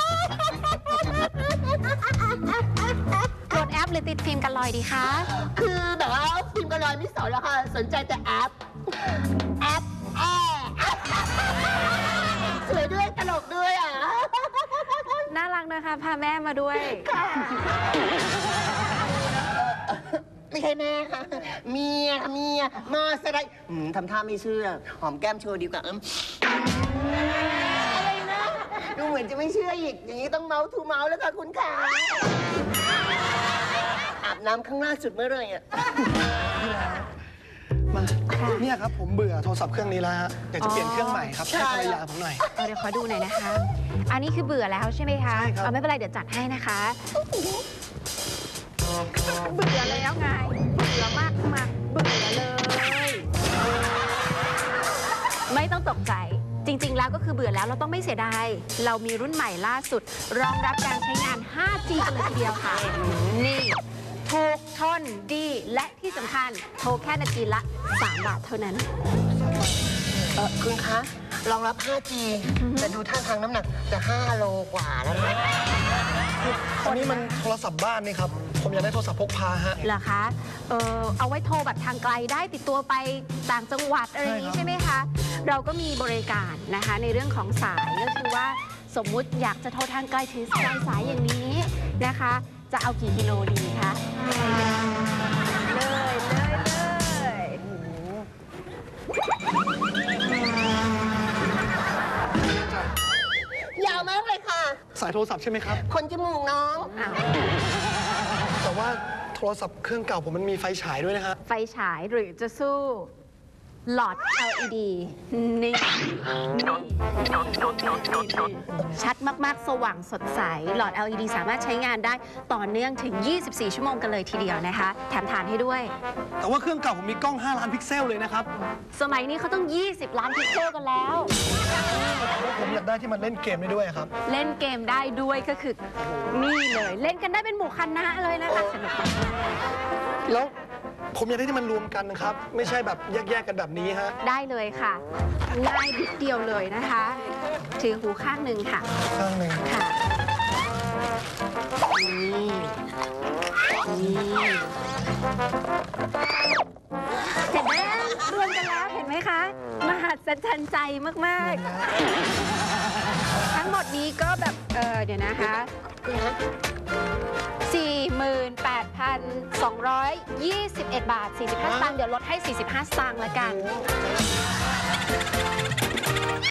โหลดแอปหรือติดฟิล์มกันลอยดีคะคือแบบว่าฟิล์มกันลอยไม่สนแล้วค่ะสนใจแต่แอปแอร์สวยด้วยตลกด้วยอ่ะน่ารักนะคะพาแม่มาด้วยไม่ใช่แม่ค่ะเมียค่ะเมียมาสไลด์ทำท่าไม่เชื่อหอมแก้มโชว์ดีกว่าอะไรนะดูเหมือนจะไม่เชื่ออีกอย่างนี้ต้องเมาส์ทูเมาส์แล้วค่ะคุณขาอาบน้ำข้างล่างสุดเมื่อไรอ่ะมาเนี่ยครับผมเบื่อโทรศัพท์เครื่องนี้แล้วฮะอยากจะเปลี่ยนเครื่องใหม่ครับให้ภรรยาผมหน่อยเดี๋ยวขอดูหน่อยนะคะ อันนี้คือเบื่อแล้วใช่ไหมคะใช่ครับไม่เป็นไรเดี๋ยวจัดให้นะคะ เบื่อแล้วไง เบื่อมากเบื่อเลย ไม่ต้องตกใจ จริงๆแล้วก็คือเบื่อแล้วเราต้องไม่เสียดาย เรามีรุ่นใหม่ล่าสุด รองรับการใช้งาน 5G กันเลยทีเดียวค่ะ นี่ถูกทนดีและที่สำคัญโทรแค่นาทีละ 3 บาทเท่านั้นคุณคะรองรับ 5G แต่ดูท่าทางน้ำหนักจะ5 โลกว่าแล้วนะอันนี้มันโทรศัพท์บ้านนี่ครับผมอยากได้โทรศัพท์พกพาฮะเหรอคะ เอาไว้โทรแบบทางไกลได้ติดตัวไปต่างจังหวัดอะไรอย่างนี้ใช่ครับใช่ไหมคะ เราก็มีบริการนะคะในเรื่องของสายก็คือว่าสมมุติอยากจะโทรทางไกลถือปลายสายอย่างนี้นะคะ จะเอากี่กิโลดีคะเลยยาวมากเลยค่ะสายโทรศัพท์ใช่ไหมครับคนจมูกน้องอ้าวแต่ว่าโทรศัพท์เครื่องเก่าผมมันมีไฟฉายด้วยนะฮะไฟฉายหรือจะสู้หลอด LED นี่ชัดมากๆ สว่างสดใส หลอด LED สามารถใช้งานได้ต่อเนื่องถึง 24 ชั่วโมงกันเลยทีเดียวนะคะ แถมฐานให้ด้วยแต่ว่าเครื่องเก่าผมมีกล้อง 5 ล้านพิกเซลเลยนะครับสมัยนี้เขาต้อง 20 ล้านพิกเซลกันแล้วแล้วผมอยากได้ที่มันเล่นเกมได้ด้วยครับเล่นเกมได้ด้วยก็คือ นี่เลย เล่นกันได้เป็นหมู่คณะเลยนะคะสนุกมากแล้วผมอยากได้ที่มันรวมกันนะครับ ไม่ใช่แบบแยกๆกันแบบนี้ฮะได้เลยค่ะ ง่ายนิดเดียวเลยนะคะ ถือหูข้างหนึ่งค่ะข้างหนึ่งค่ะ นี่เห็นไหมรวมกันแล้วเห็นไหมคะ มหัศจรรย์ใจมาก ๆ ทั้งหมดนี้ก็แบบ เดี๋ยวนะคะ 48,221 บาท 45 สตางค์เดี๋ยวลดให้ 45 สตางค์ละกัน